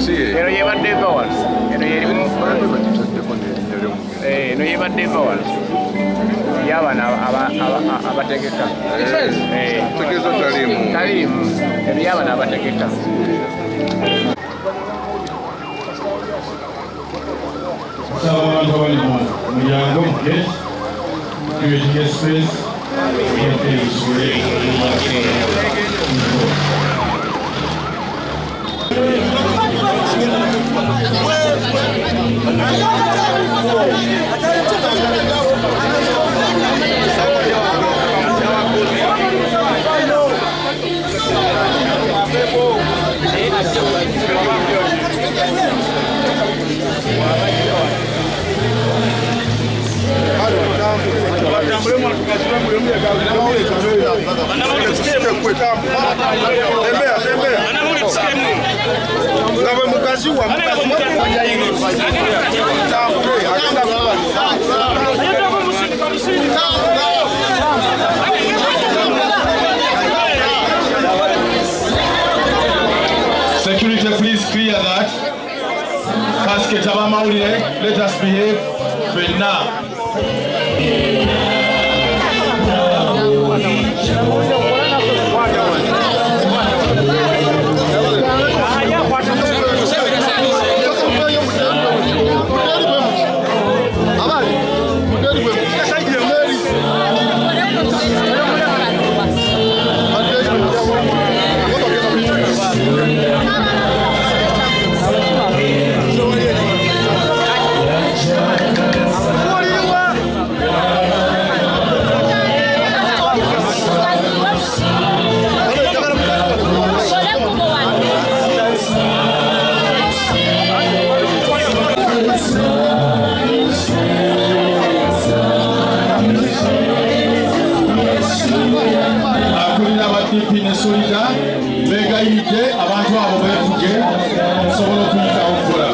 eno yebadde EWA. Eno yerimu eno yebadde EWA. Y'abaana abategeka. Tegeeza taliimu. Taliimu. Eno y'abaana abategeka. Saba abantu abali mu mulyango mu gate. Creating a space. Security, please clear that. Casket abamawulire, let us behave now. Abantu abo beefuge sobola okuyitawo okukola.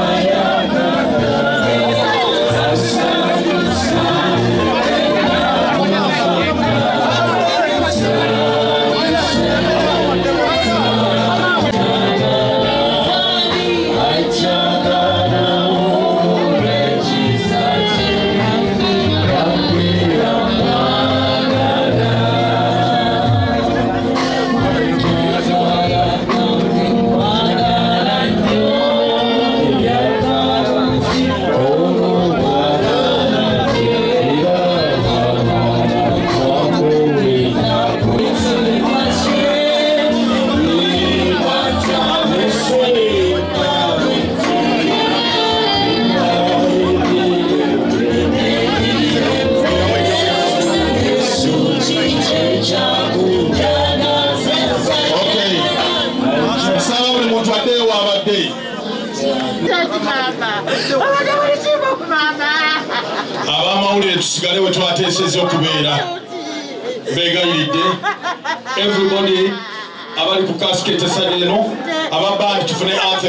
Abamawulire tusigale we twateeseza okubeera beegayiridde everybody abali ku casket esade eno ababandi tufune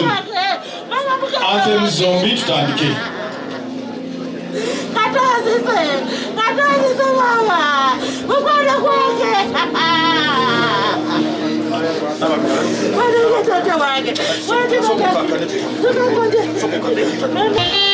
anthem zombi tutandike. Katozise mama mukwano gwange wange toto wange